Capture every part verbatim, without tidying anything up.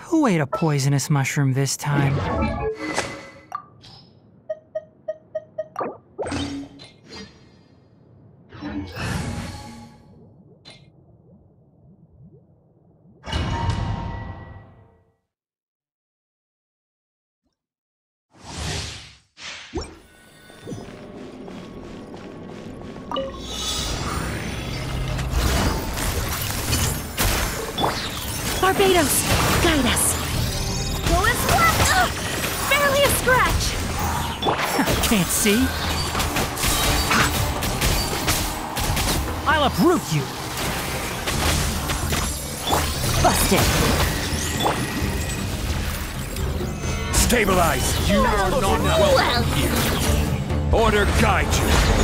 Who ate a poisonous mushroom this time? Barbados, guide us. Go as what? Ugh, barely a scratch. Can't see. I'll uproot you. Busted. Stabilize. You are not Well. welcome here. Order guide you.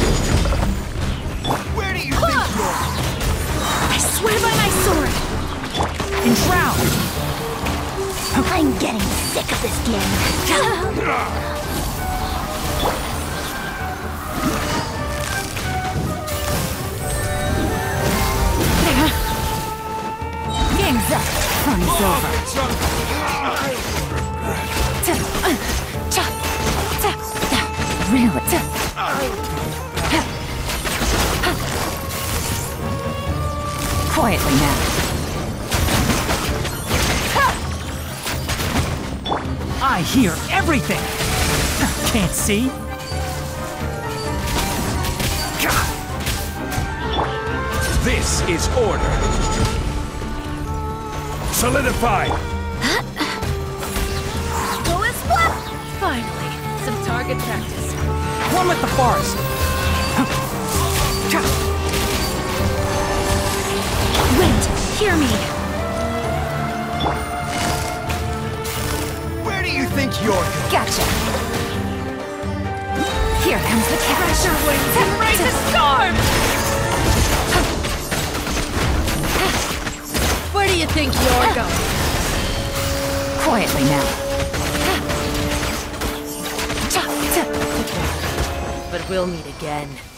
Where do you think you're? I swear by my sword. Enshroud! I'm getting sick of this game. Game's up. Fun's over. Really? Quietly now. I hear everything! Can't see? This is order. Solidify. Go as what? Finally, some target practice. One with the forest! Wait, hear me. Where do you think you're going? Gotcha. Here comes the cat. Pressure wings, embrace the storm! Where do you think you're going? Quietly now. But we'll meet again.